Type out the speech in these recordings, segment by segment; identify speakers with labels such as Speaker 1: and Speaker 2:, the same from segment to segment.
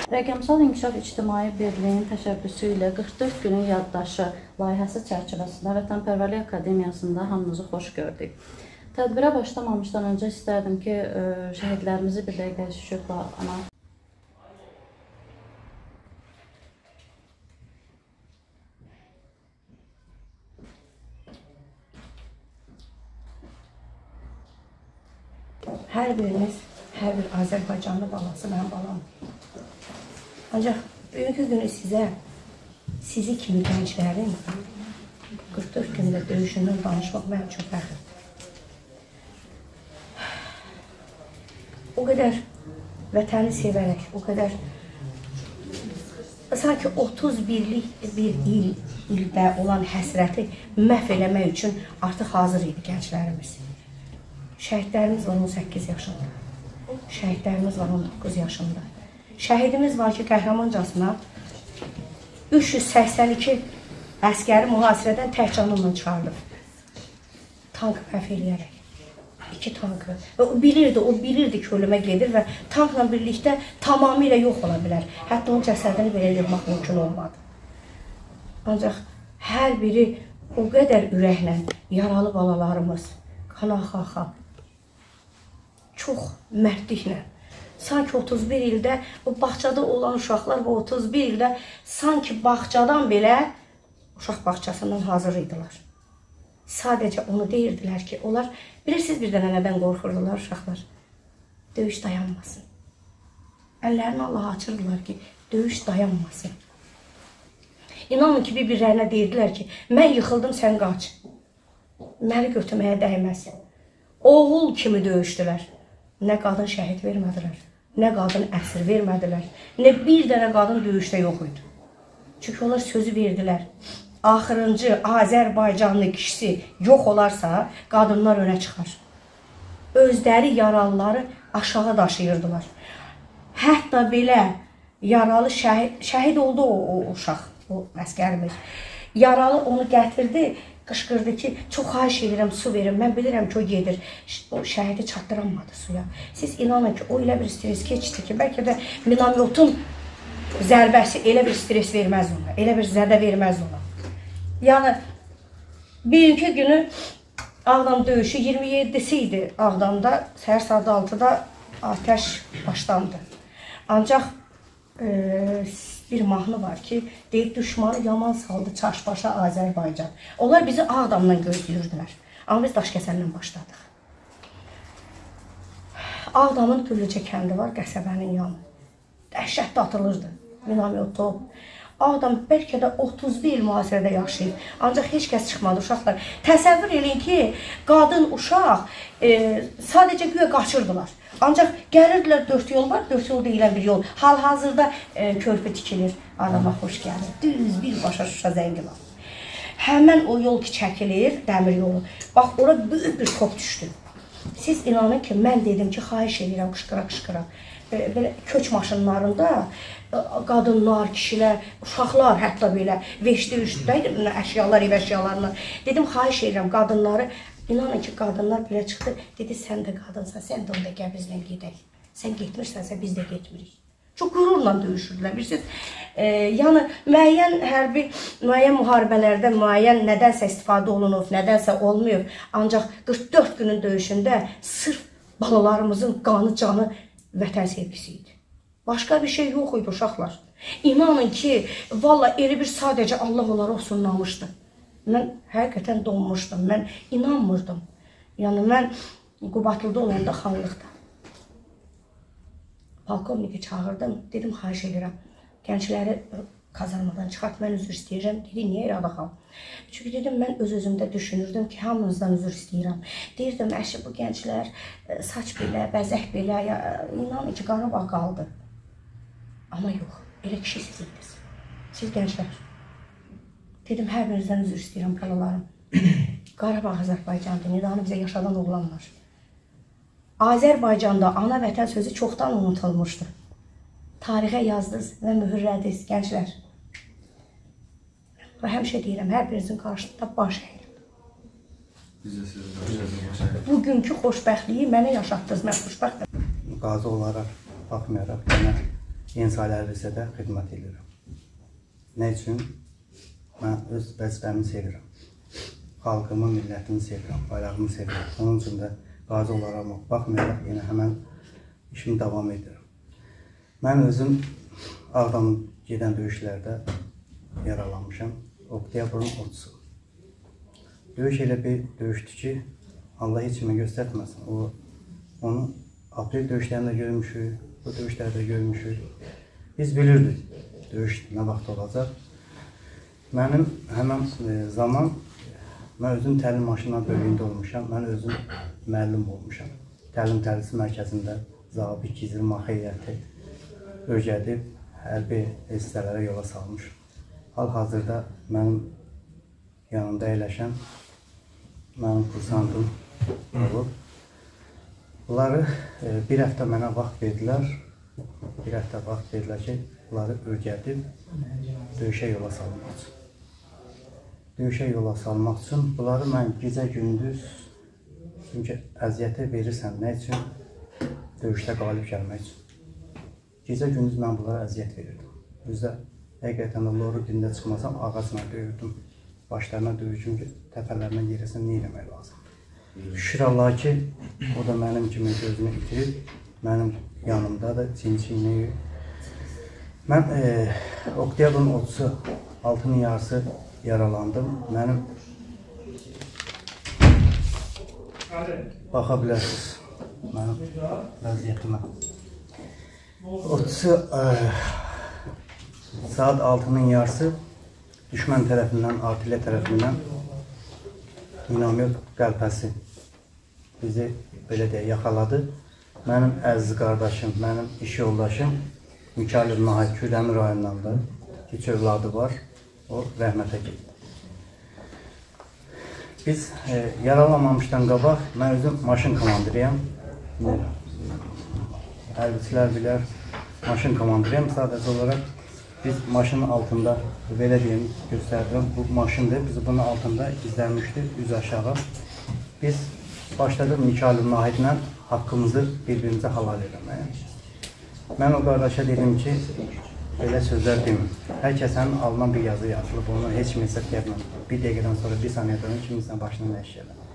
Speaker 1: Rəqəmsal İnkişaf İctimai Birliyin təşəbbüsü ilə 44 günün yaddaşı layihəsi çərçivəsində Vətənpərvərlik Akademiyasında hamınızı xoş gördük. Tədbirə başlamamışdan öncə istərdim ki, şəhidlərimizi bir dəqiqə şükürlə anaq.
Speaker 2: Hər biriniz, hər bir Azərbaycanlı balası mənim balam. Ancaq bugünkü günü sizi kimi gənclərin 44 gündə döyüşündən danışmaq mənim üçün fəxr. O qədər vətəni sevərək, o qədər sanki 31'lik bir ildə olan həsrəti məhv eləmək üçün artıq hazır idi gənclərimiz. Şəhidlərimiz var 18 yaşında, şəhidlərimiz var 19 yaşında. Şəhidimiz var ki, qəhrəmancasına 382 əskəri mühasirədən tək canımla çıxardıb. Tank məhv eləyərək. 2 tankı. O bilirdi ki, ölümə gedir və tankla birlikdə tamamilə yox ola bilər. Hətta onun cəsədini belə yığmaq mümkün olmadı. Ancaq hər biri o qədər ürəklə, yaralı balalarımız, qanaxaxa, çox mərdliklə, sanki 31 ildə o bağçada olan uşaqlar bu 31 ildə sanki bağçadan belə uşaq bağçasından hazır idilər. Sadəcə onu deyirdilər ki, onlar bilirsiniz bir dənə nədən qorxurdular uşaqlar? Döyüş dayanmasın. Əllərini Allaha açırdılar ki, döyüş dayanmasın. İnanın ki, bir-birlərinə deyirdilər ki, mən yıxıldım, sən qaç. Məni götürməyə dəyməz. Oğul kimi döyüşdülər. Nə qadın şəhid vermədilər, nə qadın əsir vermədilər, nə bir dənə qadın döyüşdə yox idi. Çünki onlar sözü verdilər. Axırıncı Azərbaycanlı kişisi yox olarsa, qadınlar önə çıxar. Özləri yaralıları aşağı daşıyırdılar. Hətta belə yaralı şəhid oldu o uşaq, o əskərimiz. Yaralı onu gətirdi, qışqırdı ki, çox xahiş edirəm, su verin. Mən bilirəm ki, o gedir. O şəhidi çatdıramadı suya. Siz inanın ki, o elə bir stres keçdi ki, bəlkə də minametun zərbəsi elə bir stres verməz ona, elə bir zədə verməz ona. Yəni, bugünkü günü Ağdam döyüşü 27'si idi Ağdamda, səhər saat 6'da atəş başlandı. Ancaq bir mahnı var ki, deyib düşmanı yaman saldı çaş-başa Azərbaycan. Onlar bizi Ağdamdan gözləyirdilər. Amma biz Daşkəsəndən başladıq. Ağdamın Güllücə kəndi var, qəsəbənin yanı. Dəhşətdə atılırdı. Minamet top. Ağdam bəlkə də 31 il mühasirədə yaşayıb. Ancaq heç kəs çıxmadı uşaqlar. Təsəvvür edin ki, qadın, uşaq sadəcə güya qaçırdılar. Ancaq gəlirdilər 4 yol var, 4 yol deyilən bir yol. Hal-hazırda körpü tikilir, adama xoş gəlir. Düz birbaşa Şuşa Zəngilan. Həmən o yol ki çəkilir, dəmir yolu. Bax, ora böyük bir top düşdü. Siz inanın ki, mən dedim ki, xahiş edirəm, qışqıra-qışqıra. Belə köç maşınlarında qadınlar, kişilər, uşaqlar hətta belə veşdi-üşdü, əşyalar, ev əşyalarını. Dedim, xahiş edirəm qadınları. İnanın ki, qadınlar belə çıxdı, dedi, sən də qadınsan, sən də onda gəl bizlə gedək. Sən getmirsənsə, biz də getmirik. Çox qürurla döyüşürdülər, bilirsiniz. Yəni, müəyyən müharibələrdə, müəyyən nədənsə istifadə olunub, nədənsə olmuyor. Ancaq 44 günün döyüşündə sırf balalarımızın qanı, canı vətən sevgisi idi. Başqa bir şey yox idi uşaqlar. İnanın ki, valla elə bir sadəcə Allah onları osunlamışdı. Mən həqiqətən donmuşdum, mən inanmırdım. Yəni, mən Qubadlıda olanda xanlıqda polkovniki çağırdım, dedim, xahiş edirəm, gəncləri kazarmadan çıxart, mən üzr istəyirəm. Dedi, niyə irada xal? Çünki dedim, mən öz-özümdə düşünürdüm ki, hamınızdan üzr istəyirəm. Deyirdim, əşi, bu gənclər saç belə, bəzək belə, inanın ki, Qarabağ qaldı. Amma yox, elə kişi siz idiniz. Siz gənclər. Dedim, hər birinizdən üzr istəyirəm, balalarım. Qarabağ Azərbaycandır, nidanı bizə yaşadan oğlanlar. Azərbaycanda ana vətən sözü çoxdan unutulmuşdu. Tarixə yazdınız və mühürlədiniz, gənclər. Və həmişə deyirəm, hər birinizin qarşısında baş əyirəm. Bugünkü xoşbəxtliyi mənə yaşatdınız, mən xoşbəxtəm.
Speaker 3: Qazi olaraq, baxmayaraq, mənə Yensalərdə də xidmət edirəm. Nə üçün? Mən öz vəzifəmi sevirəm. Xalqımı, millətimi sevirəm, bayrağımı sevirəm. Onun üçün də qazi olaraq baxmayaraq yenə həmən işimi davam edirəm. Mən özüm Ağdam gedən döyüşlərdə yaralanmışam. Oktyabrın 30-u. Döyüş elə bir döyüşdür ki, Allah heç kimə göstərməsin. Onu aprel döyüşlərində görmüşük, bu döyüşlərdə görmüşük. Biz bilirdik döyüş nə vaxt olacaq. Mənim həmən zaman mən özüm təlim maşınla bölüyündə olmuşam. Mən özüm müəllim olmuşam. Təlim tədris mərkəzində zabit gizli heyəti öyrədib hərbi hissələrə yola salmışam. Hal-hazırda mənim yanımda əyləşən mənim kursantım olub. Bunları bir həftə mənə vaxt verdilər. Bir həftə vaxt verdilər ki, bunları öyrədib döyüşə yola salmaq üçün. Döyüşə yola salmaq üçün bunları mən gecə-gündüz, çünki əziyyəti verirsən nə üçün? Döyüşdə qalib gəlmək üçün. Gecə-gündüz mən bunlara əziyyət verirdim. Özdə həqiqətən də loru dində çıxmasam ağacına döyürdüm. Başlarına döyürdüm ki, təpələrindən yerisini nə eləmək lazım. Şükür Allah ki, o da mənim kimi gözünü itirib, mənim yanımdadır, çin-çinliyir. Mən oktyabrın 30-u, 6-nın yarısı yaralandım. Mənim baxa bilərsiniz mənim vəziyyətimə. 30-u saat 6-nın yarısı düşmən tərəfindən, artilya tərəfindən minamyot qəlpəsi bizi belə deyə yaxaladı. Mənim əziz qardaşım, mənim iş yoldaşım Mikayıl Nahid Kürdəmir rayonunda 3 övladı var. O rəhmətə getdi. Biz yaralanmamışdan qabaq, mən özüm maşın komandiriyəm. Hərbiçilər bilər, maşın komandiriyəm. Sadəcə olaraq biz maşının altında, belə deyim, göstərdirəm, bu maşındır. Biz bunun altında gizlənmişdik, üz aşağı. Biz başladıq Mikayıl Nahidlə haqqımızı bir-birimizə halal eləməyə. Mən o qardaşa dedim ki, belə sözlər demir. Hər kəsənin alınan bir yazı yazılıb, onu heç kim hesab gəlməm. Bir dəqiqədən sonra, bir saniyədən kiminsə başına nə iş gələr.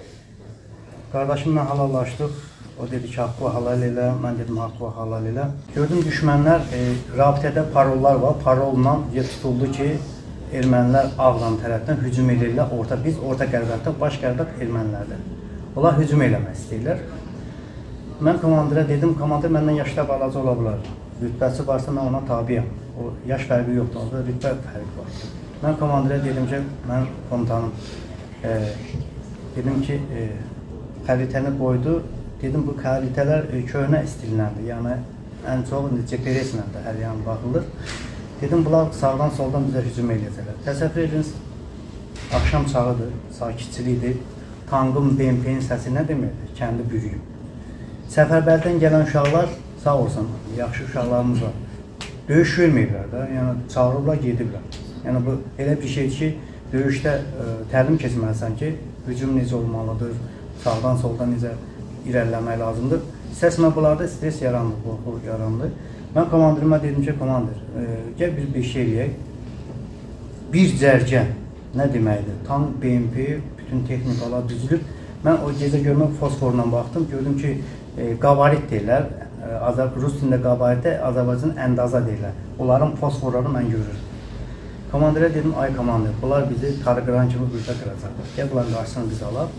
Speaker 3: Qardaşımla halallaşdıq. O dedi ki, haqqı halal elə. Mən dedim, haqqı halal elə. Gördüm, düşmənlər, rabitədə parollar var. Parolla tutuldu ki, ermənilər Ağdam tərəfdən hücum edirlər. Biz orta qərbətdən, baş qərbət ermənilərdir. Onlar hücum eləmək istəyirlər. Mən komandirə dedim, komandir məndən yaşda balaca ola bilər. Rütbəsi varsa mən ona tabiyəm. O yaş fərqi yoxdur, orada rütbə fərqi var. Mən komandirə dedim ki, mən komutanım, dedim ki, xəritəni qoydu. Dedim, bu xəritələr köhnə stillərdir, yəni ən çox GPS ilə də hər yan baxılır. Dedim, bunlar sağdan soldan bizə hücum eləyəcəklər. Təsəvvür ediniz, axşam çağıdır, sakitçilikdir. Tankın, BMP-nin səsi nə deməkdir? Kəndi bürüyüb. Səfərbərdən gələn uşaqlar, sağ olsun, yaxşı uşaqlarımız var. Döyüş görməyiblər də, yəni çağırıblar, gediblər. Yəni bu elə bir şey ki, döyüşdə təlim keçməlisən ki, hücum necə olmalıdır, sağdan soldan necə irəliləmək lazımdır. İstəsmə bunlarda stres yarandı, qorxu yarandı. Mən komandirimə dedim ki, komandir, gəl bir şey eləyək. Bir cərgə nə deməkdir? Tank, BMP, bütün texnikalar düzülüb. Mən o gecə görmə fosforla baxdım, gördüm ki, qavarit deyirlər, Rus dilində qabaritə, Azərbaycan əndaza deyirlər. Onların fosforları mən görürüm. Komandirə dedim, ay komandir, bunlar bizi tarıqıran kimi qırta qıracaqlar. Gəl bunların qarşısını biz alaq.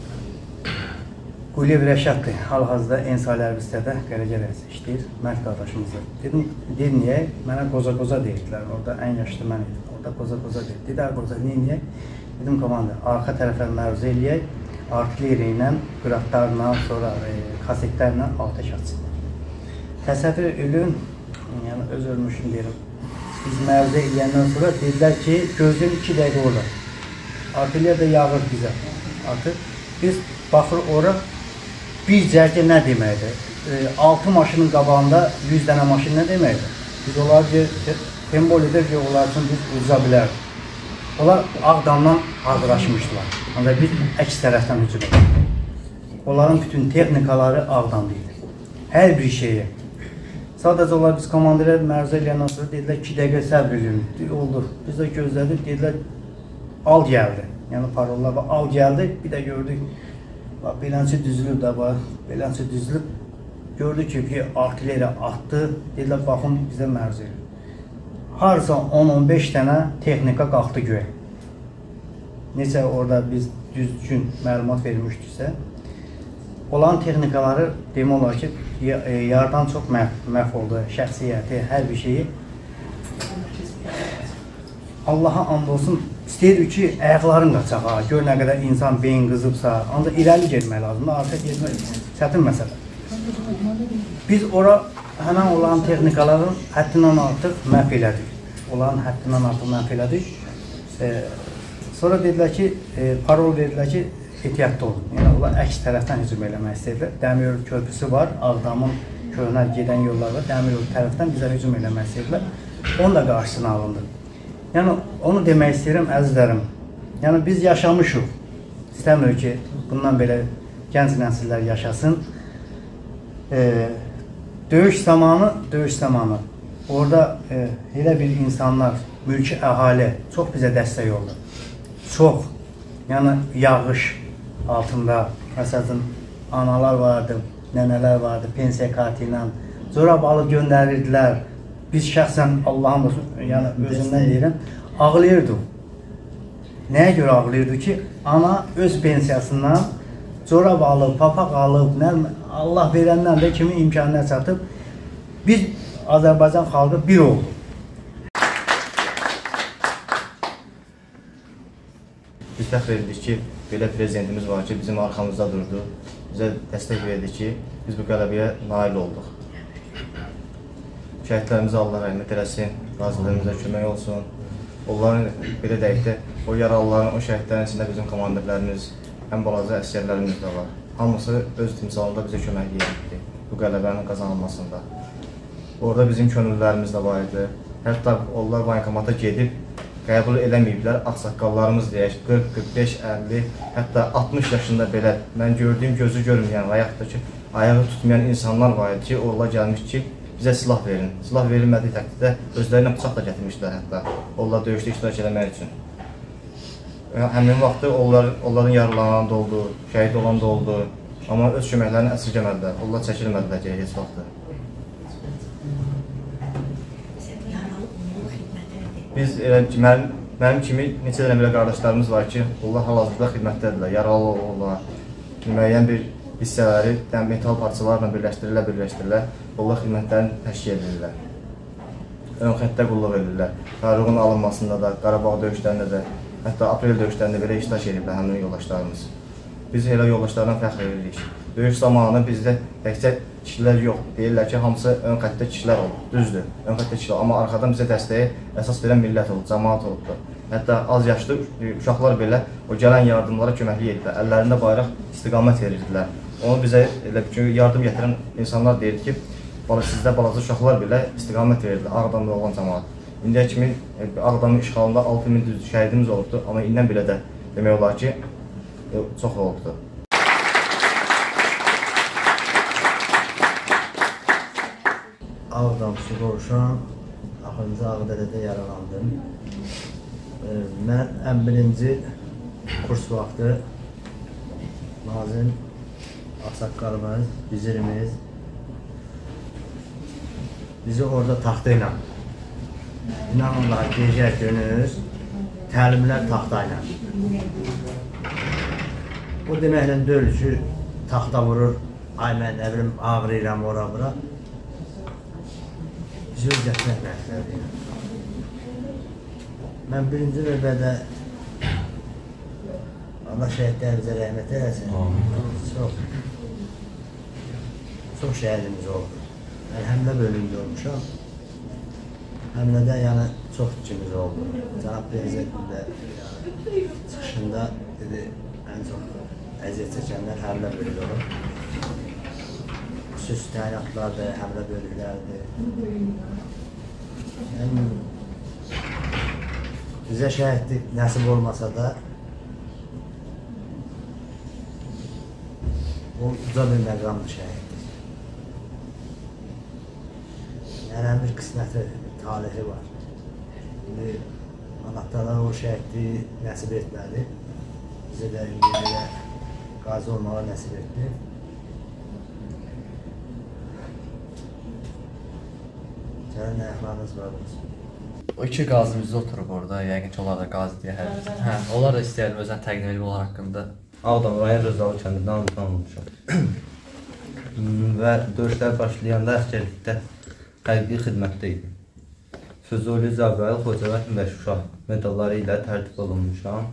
Speaker 3: Quliyev Rəşaddır, hal-hazırda Ensali Ərbistədə Qərəcə rəisi işləyir, Mərd qardaşımızdır. Dedim, deyək, mənə qoza-qoza deyirdilər, orada ən yaşlı mən idim, orada qoza-qoza deyir. Dedi, qoza, neyək? Dedim, komandir, arxa tərəfə məruzə eləyək, artilleriya ilə, qıratlarla, sonra kasetlərlə ateş açsın. Təsəvvür edin, yəni öz ölmüşüm deyirəm. Biz məruzə eləyəndən sonra dedilər ki, gözün 2 dəqiqə orada. Artilleriya da yağır bizə. Artıq biz baxırıq ora, bir cərgə nə deməkdir? 6 maşının qabağında 100 dənə maşın nə deməkdir? Biz onları tembol edir ki, onlar üçün biz uza bilərdik. Onlar Ağdamdan hazırlaşmışdılar. Ancaq biz əks tərəfdən hücum etdik. Onların bütün texnikaları Ağdamda idi. Hər bir şeyi. Sadəcə olaraq biz komandirə məruzə eləyəndən sonra dedilər 2 dəqiqə səbr edin. Oldu. Biz də gözlədik, dedilər al gəldi. Yəni parollar və al gəldi. Bir də gördük, bax beləncə düzülüb də var, beləncə düzülüb. Gördük ki, artilleriya atdı. Dedilər baxın bizə məruzə edin. Harca 10-15 dənə texnika qalxdı göyə. Necə orada biz düzgün məlumat vermişdiksə, olan texnikaları demək olar ki, yardan çox məhv oldu, şəxsiyyəti, hər bir şeyi. Allaha and olsun, istəyirik ki, ayaqların qaçağa, gör nə qədər insan beyin qızıbsa, ancaq irəli getmək lazımdır, arxa getmək çətin məsələ. Biz ora həmən olan texnikaların həddindən artıq məhv elədik. Olan həddindən artıq məhv elədik. Sonra dedilər ki, parol verdilər ki, ehtiyatlı olun. Yəni, onlar əks tərəfdən hücum eləmək istəyirlər. Dəmiryol körpüsü var, Ağdamın köhnə gedən yolları var. Dəmiryol tərəfdən bizə hücum eləmək istəyirlər. Onun da qarşısına alındı. Yəni, onu demək istəyirəm, əzizlərim. Yəni, biz yaşamışıq. İstəmirik ki, bundan belə gənc nəsillər yaşasın. Döyüş zamanı orada elə bir insanlar, mülki əhali çox bizə dəstək oldu. Çox. Yəni, yağış altında, məsələn, analar vardı, nənələr vardı, pensiya kartı ilə corab alıb göndərirdilər. Biz şəxsən Allahın yəni özündən deyirəm, ağlayırdıq. Nəyə görə ağlayırdıq ki, ana öz pensiyasından corab alıb, papaq alıb, Allah verəndən də kimin imkanına çatıb, biz Azərbaycan xalqı bir oldu.
Speaker 4: Biz fəxr edirik ki, belə prezidentimiz var ki, bizim arxamızda durdu, bizə dəstək verdi ki, biz bu qələbəyə nail olduq. Şəhidlərimizə Allah rəhmət eləsin, qazılarımıza kömək olsun. Onların, belə deyək də, o yaralıların, o şəhidlərin içində bizim komandirlərimiz, ən balaca əsgərlərimiz də var. Hamısı öz timsalında bizə kömək edirdi bu qələbənin qazanılmasında. Orada bizim könüllülərimiz də var idi. Hətta onlar bankomata gedib, qəbul eləməyiblər, ağsaqqallarımız deyək, 40, 45, 50, hətta 60 yaşında belə, mən gördüyüm gözü görməyən və yaxud da ki, ayağı tutmayan insanlar var idi ki, orada gəlmiş ki, bizə silah verin. Silah verilmədiyi təqdirdə özlərinə bıçaq da gətirmişlər hətta, onlar döyüşdə iştirak eləmək üçün. Həmin vaxtı onların yaralanan da oldu, şəhid olan da oldu, amma öz köməklərini əsirgəmədilər, onlar çəkilmədilər ki, heç vaxtı. Biz, mənim kimi neçə dənə belə qardaşlarımız var ki, onlar hal-hazırda xidmətdədirlər, yaralı olurlar. Müəyyən bir hissələri metal parçalarla birləşdirilə, onlar xidmətlərini təşkil edirlər. Ön xəttə qulluq edirlər. Fərruğun alınmasında da, Qarabağ döyüşlərində də, hətta aprel döyüşlərində belə iştirak ediblər həmin yoldaşlarımız. Biz elə yoldaşlardan fəxr edirik. Döyüş zamanı bizdə təkcə kişilər yox, deyirlər ki, hamısı ön xəttdə kişilər olur, düzdür, ön xəttdə kişilər, amma arxadan bizə dəstəyi əsas verən millət oldu, cəmaat oldu. Hətta az yaşlı uşaqlar belə o gələn yardımlara köməklik edirlər, əllərində bayraq istiqamət verirdilər. Onu bizə elə ki, yardım gətirən insanlar deyirdi ki, sizdə balaca uşaqlar belə istiqamət verirdilər, Ağdamda olan cəmaat. İndiyə kimi Ağdamın işğalında 6000 şəhidimiz olubdu, amma indən belə də demək olar ki, çox olubdu.
Speaker 5: Ağdam Suqovuşan, axırıncı Ağdadədə yaralandım. Mən ən birinci kurs vaxtı Nazim Ağsaqqalımız, vizirimiz bizi orada taxta ilə, inanırlar gecə gündüz təlimlər taxta ilə. O deməklə deyil ki, taxta vurur, ay mən nə bilim ağrıyıram ora-bura. Bizi öyrətmək məqsədi. Mən birinci növbədə Allah şəhidlərimizə rəhmət eləsin. Çox şəhidimiz oldu. Mən həmlə bölümdə olmuşam. Həmlədə yəni çox ikimiz oldu. Cənab Prezidentin də çıxışında dedi, ən çox əziyyət çəkənlər həmlə bölümdə olur. Xüsusi təyinatlardır, həmlə bölüklərdir. Yəni, bizə şəhidlik nəsib olmasa da o uca bir məqamlı şəhiddir. hərəm bir qisməti, talihi var. İndi Allah-Taala o şəhidliyi nəsib etmədi. Bizə də indi belə qazi olmağa nəsib etdi. Sənin nə əxlaqınız var?
Speaker 6: O iki qazımız oturub orada, yəqin ki, onlar da qazi deyə hər hə, onlar da istəyərdim özlərini təqdim edib onlar haqqında.
Speaker 7: Ağdam rayon Rızalı kəndindən tanınmışam. Və döyüşlər başlayanda əsgərlikdə hərbi xidmətdə idim. Füzuli, Zəbrayıl, Xocavənd və Şuşa medalları ilə tərtib olunmuşam.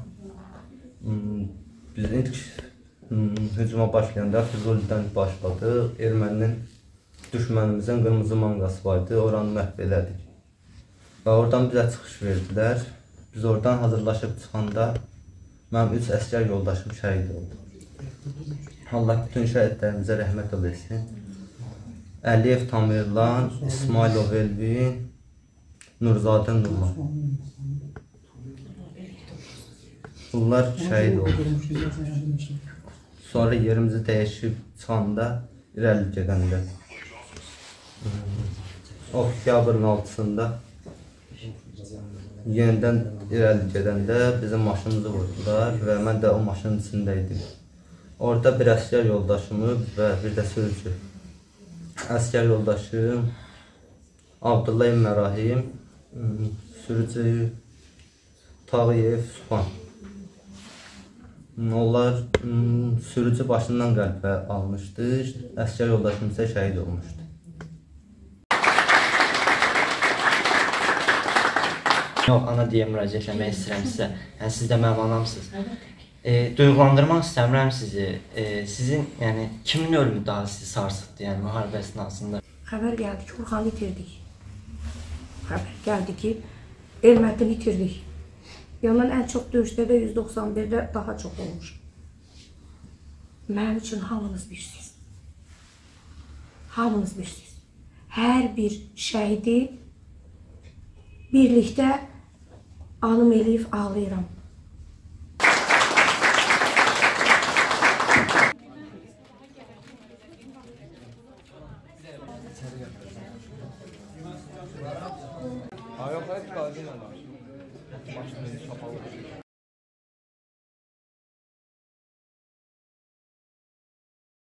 Speaker 7: Biz ilk hücuma başlayanda Füzulidən başladıq. Erməninin düşmənimizin qırmızı manqası vardı, oranı məhv elədik. Və oradan bizə çıxış verdilər. Biz oradan hazırlaşıb çıxanda mənim 3 əsgər yoldaşım şəhid oldu. Allah bütün şəhidlərimizə rəhmət eləsin. Əliyev Tamirlan, İsmailov Elvin, Nurzadə Nurlan. Bunlar şəhid oldu. Sonra yerimizi dəyişib çıxanda, irəli gedəndə. Oktyabrın 6-sında yenidən irəli gedəndə bizim maşınımızı vurdular və mən də o maşının içində idim. Orada bir əsgər yoldaşımı və bir də sürücü. Əsgər yoldaşım Abdullah Mərahim, sürücü Tağıyev Sübhan. Onlar sürücü başından qəlbə almışdı, əsgər yoldaşım isə şəhid olmuşdu.
Speaker 8: Yox, ana deyə müraciət etmək istəyirəm sizə. Yəni, siz də mənim anamsınız. Duyğulandırmaq istəmirəm sizi. Sizin, yəni, kimin ölümü daha sizi sarsıtdı, yəni, müharibə əsnasında?
Speaker 2: Xəbər gəldi ki, Urxanı itirdik. Xəbər gəldi ki, Ermədini itirdik. Mən ən çox döyüşlərdə 191-də daha çox olmuş. Mənim üçün hamınız bilirsiniz. Hamınız bilirsiniz. Hər bir şəhidi birlikdə anım eləyib ağlayıram.